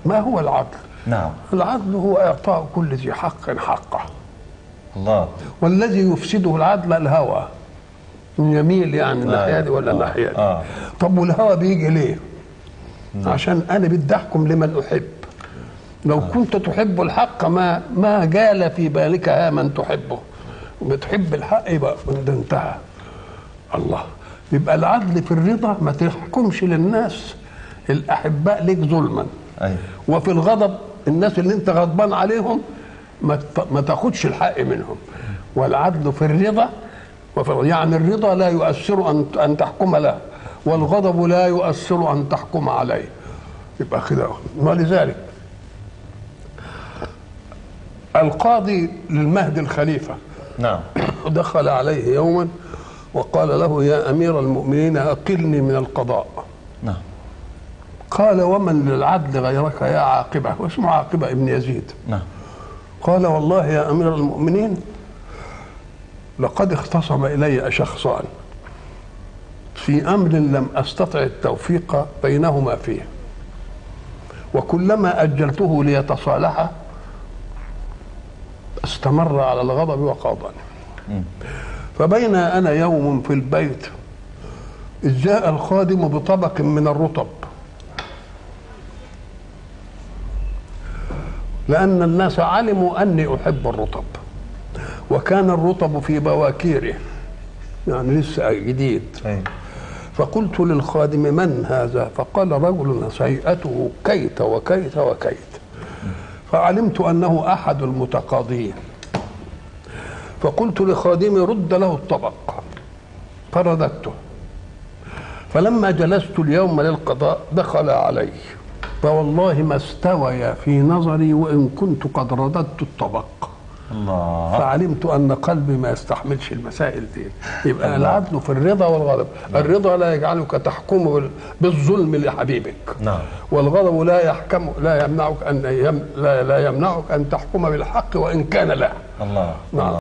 ما هو العدل؟ نعم. العدل هو إعطاء كل ذي حق حقه. الله. والذي يفسده العدل الهوى، يميل يعني الناحية دي ولا الناحية دي. طب والهوى بيجي ليه؟ عشان أنا بدي أحكم لمن أحب. لو كنت تحب الحق ما جال في بالك من تحبه. بتحب الحق يبقى ده انتهى. الله. يبقى العدل في الرضا، ما تحكمش للناس الأحباء ليك ظلما. أيوة. وفي الغضب الناس اللي انت غضبان عليهم ما تاخدش الحق منهم. والعدل في الرضا، يعني الرضا لا يؤثر أن تحكم له، والغضب لا يؤثر أن تحكم عليه. يبقى كده. ولذلك القاضي للمهدي الخليفة نعم دخل عليه يوما وقال له: يا أمير المؤمنين أقلني من القضاء. نعم. قال: ومن للعدل غيرك يا عاقبة؟ واسمه عاقبة ابن يزيد. نعم. قال: والله يا أمير المؤمنين لقد اختصم إلي شخصان في أمر لم أستطع التوفيق بينهما فيه، وكلما أجلته ليتصالحا استمر على الغضب وقاضاني. فبين أنا يوم في البيت إذ جاء الخادم بطبق من الرطب، لأن الناس علموا أني أحب الرطب، وكان الرطب في بواكيره يعني لسه جديد. فقلت للخادم: من هذا؟ فقال: رجل هيئته كيت وكيت وكيت. فعلمت أنه أحد المتقاضين، فقلت لخادمي: رد له الطبق. فرددته. فلما جلست اليوم للقضاء دخل علي، فوالله ما استوي في نظري وإن كنت قد رددت الطبق. الله. فعلمت أن قلبي ما يستحملش المسائل دي. يبقى العدل في الرضا والغضب. الرضا لا يجعلك تحكم بالظلم لحبيبك. نعم. والغضب لا يمنعك أن تحكم بالحق وإن كان لا. الله. نعم.